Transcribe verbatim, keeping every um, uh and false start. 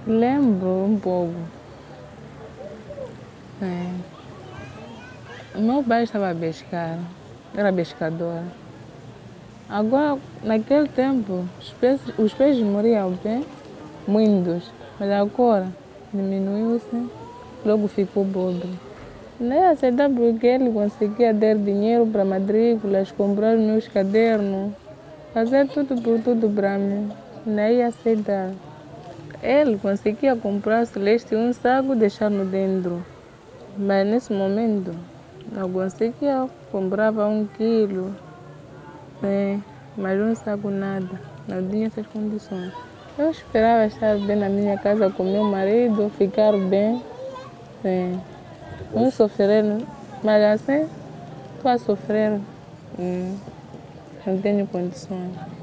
Lembro um pouco. É. O meu pai estava a pescar, era pescador. Agora, naquele tempo, os peixes, os peixes morriam bem, muitos, mas agora diminuiu-se, logo ficou pobre. Nem aceitar porque ele conseguia ter dinheiro para matrículas, comprar meus cadernos, fazer tudo por tudo para mim. Nem aceitar. Ele conseguia comprar Celeste um saco e deixar no dentro. Mas nesse momento, não conseguia, comprava um quilo, é, mas um saco nada, não tinha essas condições. Eu esperava estar bem na minha casa com meu marido, ficar bem, é, não sofrer, mas assim, estou a sofrer, hum, não tenho condições.